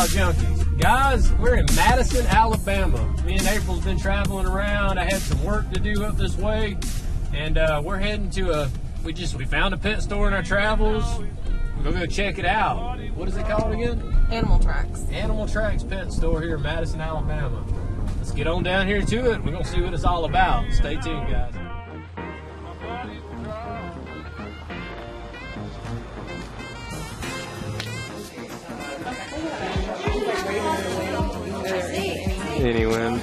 Reptile Junkies. Guys, we're in Madison, Alabama. Me and April's been traveling around. I had some work to do up this way, and we're heading to we found a pet store in our travels. We're gonna go check it out. What is it called again? Animal Trax. Animal Trax Pet Store here in Madison, Alabama. Let's get on down here to it. We're gonna see what it's all about. Stay tuned, guys. Anyone?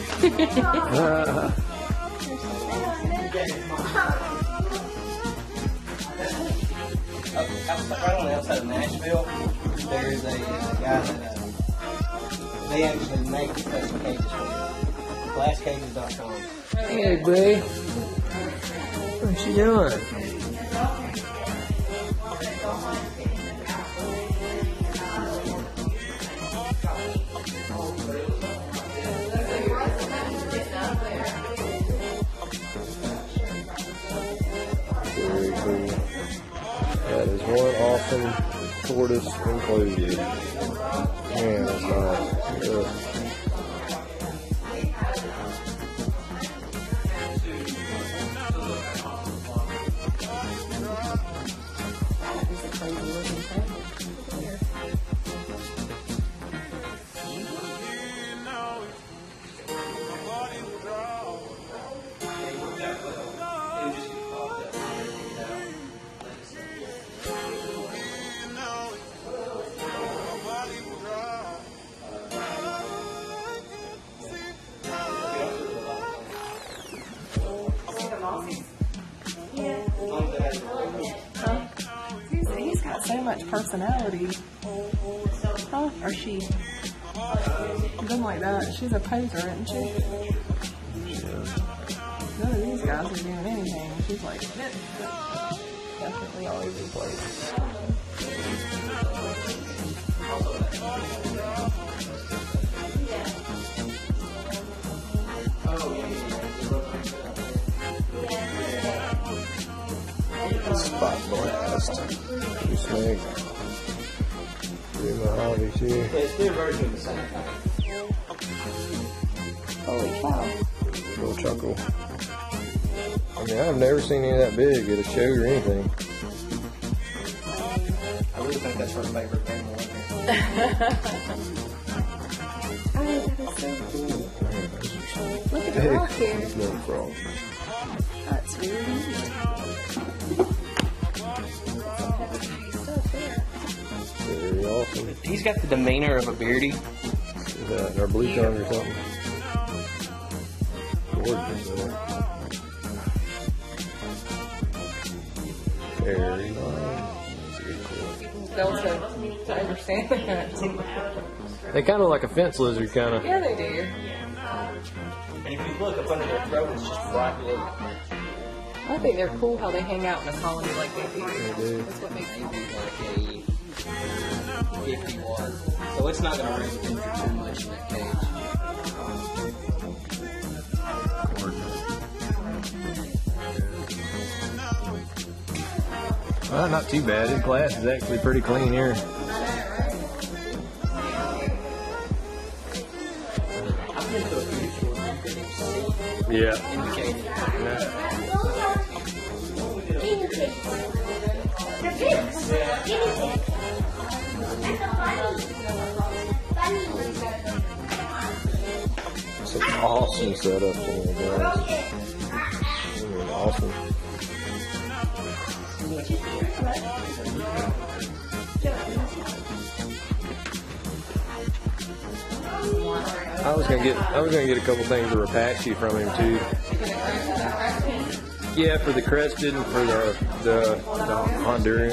Right on the outside of Nashville, there is a guy that they actually make custom cages for you. Glasscages.com. Hey, babe. What you doing? Very cool. That is one awesome tortoise included. Man, that's nice. Ugh. He's got so much personality. Huh? Or she? Something like that. She's a poser, isn't she? None of these guys are doing anything. She's like definitely all over the place. Spot blast. Too snake. Do my hobby too. It's their version of the same thing. Holy cow. Little chuckle. I mean, I've never seen any that big at a show or anything. I really think that's her favorite animal in here. Oh, that is so cool. Look at the rock here. Little frog. That's really neat. Very awesome. He's got the demeanor of a beardy. Is that our blue tongue or something? Gorgeous, though. Very nice. Very cool. Those to understand that. They kind of like a fence lizard, kind of. Yeah, they do. And if you look up under their throat, it's just bright blue. I think they're cool how they hang out in a colony like they do. They do. That's what makes Maybe them. like a 50 watt. So it's not going to raise the temperature too much in that cage. Well, not too bad. This glass is actually pretty clean here. Yeah. It's an awesome setup in there, guys. Awesome. I was gonna get a couple things of Rapache from him too. Yeah, for the crested and for the Honduran.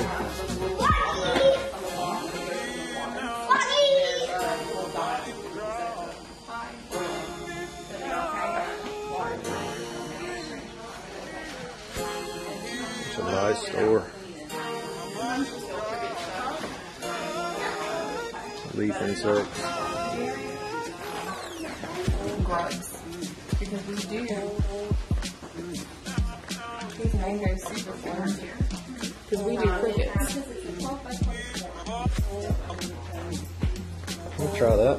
It's a nice store. Leaf insects. Grubs. Because we do. These mangoes super fun. Because we do crickets. We'll try that.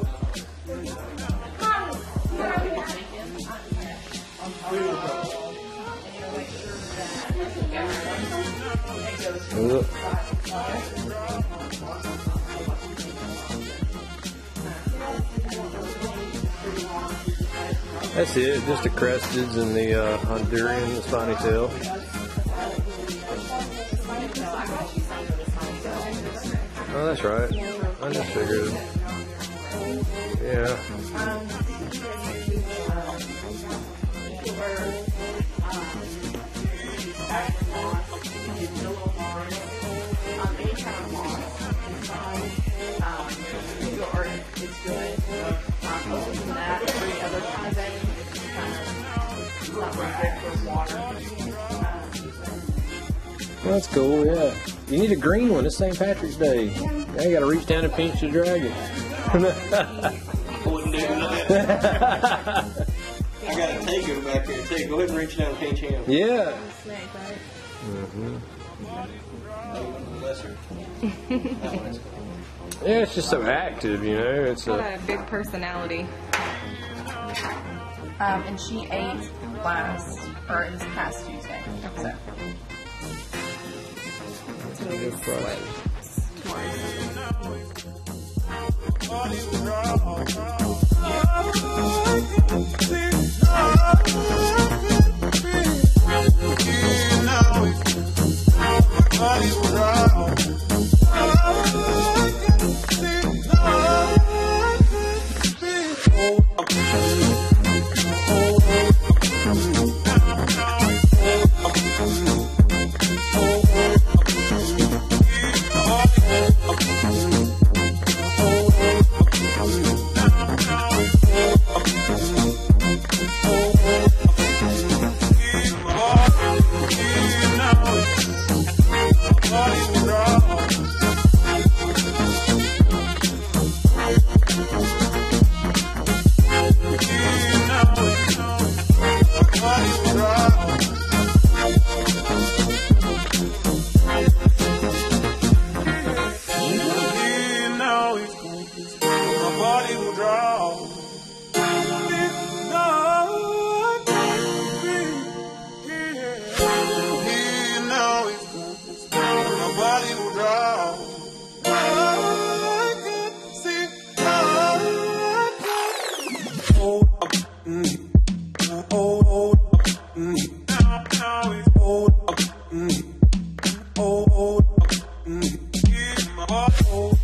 Look. That's it, just the cresteds and the Honduran, the spiny tail. Oh, that's right. I just figured. Yeah. Well, that's cool, yeah. You need a green one. It's St. Patrick's Day. Now you gotta reach down and pinch the dragon. Wouldn't do that. I got a Tego back here too. Go ahead and reach down and pinch him. Yeah. Yeah, it's just so active, you know. It's Got a big personality. And she ate this past Tuesday. So. good price. Oh